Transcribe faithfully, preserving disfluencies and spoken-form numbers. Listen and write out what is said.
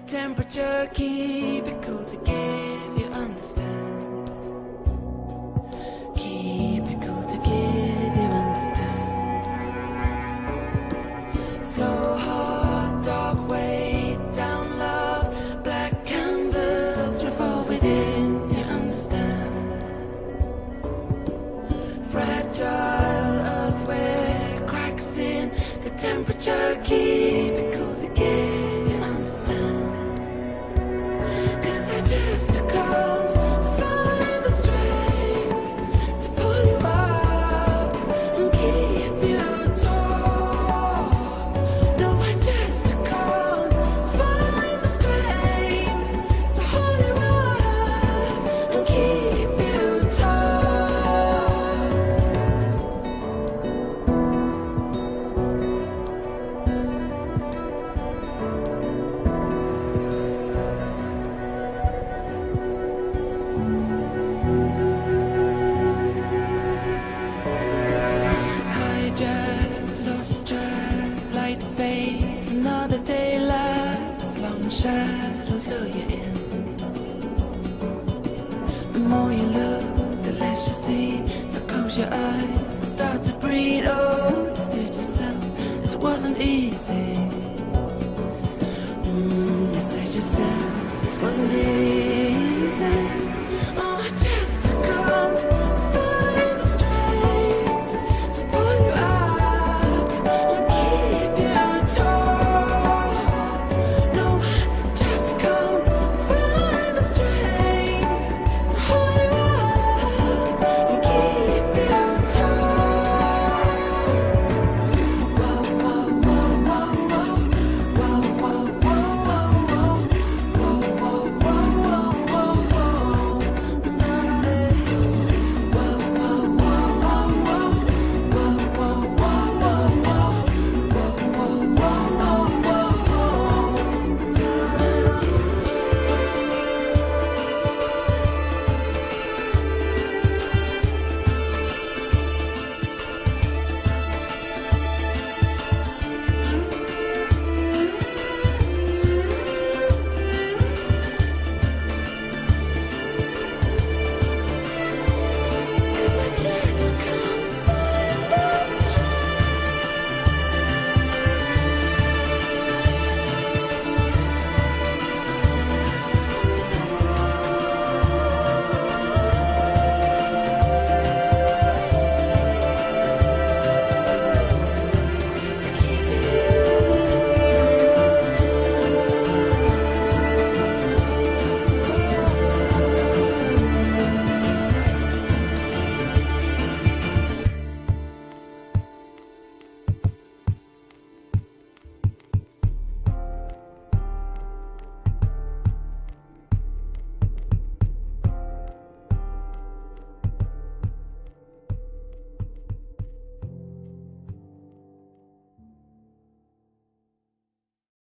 temperature, keep it cool to give you understand. Keep it cool to give you understand. Slow heart, dark way down love, black canvas revolve within you understand. Fragile earthware cracks in the temperature, keep it cool to give you understand. Cause I just can't find the strength to pull you up and keep you taut. No, I just can't find the strength to hold you up and keep you taut. Hijacked, lost track, light fades, another day lasts, long shadows lure you in. The more you look, the less you see, so close your eyes and start to breathe. Oh, you said yourself, this wasn't easy. Mm, you said yourself, this wasn't easy.